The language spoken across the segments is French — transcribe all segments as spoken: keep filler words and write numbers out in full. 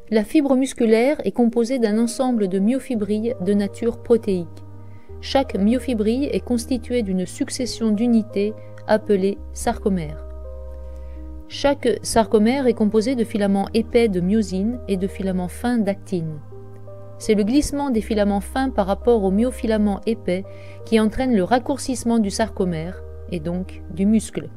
La fibre musculaire est composée d'un ensemble de myofibrilles de nature protéique. Chaque myofibrille est constituée d'une succession d'unités appelées sarcomères. Chaque sarcomère est composé de filaments épais de myosine et de filaments fins d'actine. C'est le glissement des filaments fins par rapport aux myofilaments épais qui entraîne le raccourcissement du sarcomère et donc du muscle.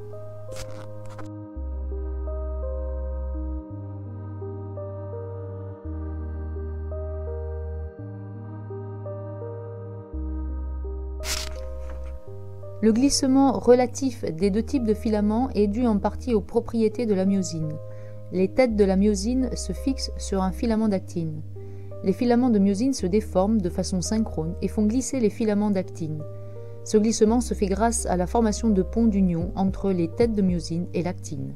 Le glissement relatif des deux types de filaments est dû en partie aux propriétés de la myosine. Les têtes de la myosine se fixent sur un filament d'actine. Les filaments de myosine se déforment de façon synchrone et font glisser les filaments d'actine. Ce glissement se fait grâce à la formation de ponts d'union entre les têtes de myosine et l'actine.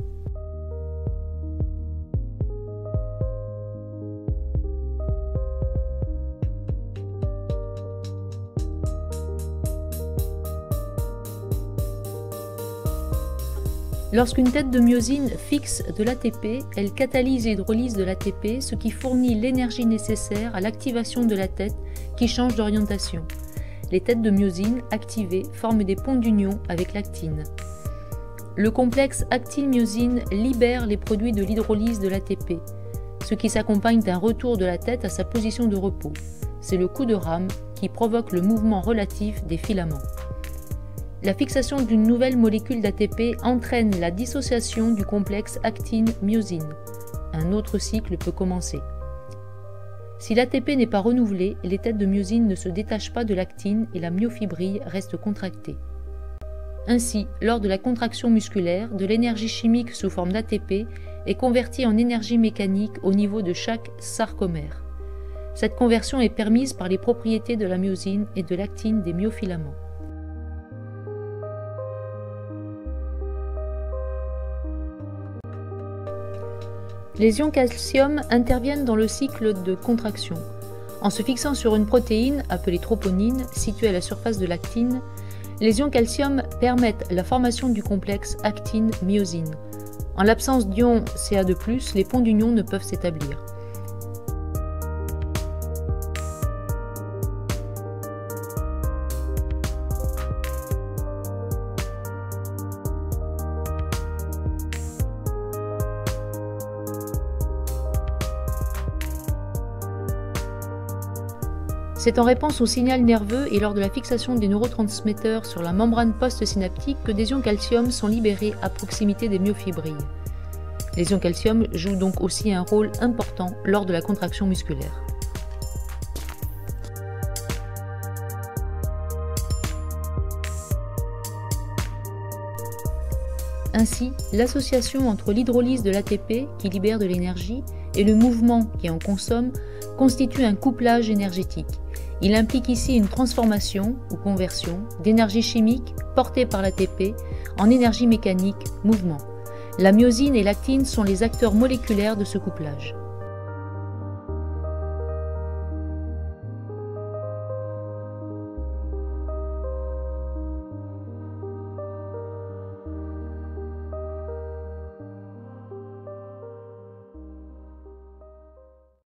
Lorsqu'une tête de myosine fixe de l'A T P, elle catalyse l'hydrolyse de l'A T P, ce qui fournit l'énergie nécessaire à l'activation de la tête qui change d'orientation. Les têtes de myosine activées forment des ponts d'union avec l'actine. Le complexe actine-myosine libère les produits de l'hydrolyse de l'A T P, ce qui s'accompagne d'un retour de la tête à sa position de repos. C'est le coup de rame qui provoque le mouvement relatif des filaments. La fixation d'une nouvelle molécule d'A T P entraîne la dissociation du complexe actine-myosine. Un autre cycle peut commencer. Si l'A T P n'est pas renouvelé, les têtes de myosine ne se détachent pas de l'actine et la myofibrille reste contractée. Ainsi, lors de la contraction musculaire, de l'énergie chimique sous forme d'A T P est convertie en énergie mécanique au niveau de chaque sarcomère. Cette conversion est permise par les propriétés de la myosine et de l'actine des myofilaments. Les ions calcium interviennent dans le cycle de contraction. En se fixant sur une protéine, appelée troponine, située à la surface de l'actine, les ions calcium permettent la formation du complexe actine-myosine. En l'absence d'ions C A deux plus, les ponts d'union ne peuvent s'établir. C'est en réponse au signal nerveux et lors de la fixation des neurotransmetteurs sur la membrane post-synaptique que des ions calcium sont libérés à proximité des myofibrilles. Les ions calcium jouent donc aussi un rôle important lors de la contraction musculaire. Ainsi, l'association entre l'hydrolyse de l'A T P, qui libère de l'énergie, et le mouvement qui en consomme, constitue un couplage énergétique. Il implique ici une transformation ou conversion d'énergie chimique portée par l'A T P en énergie mécanique, mouvement. La myosine et l'actine sont les acteurs moléculaires de ce couplage.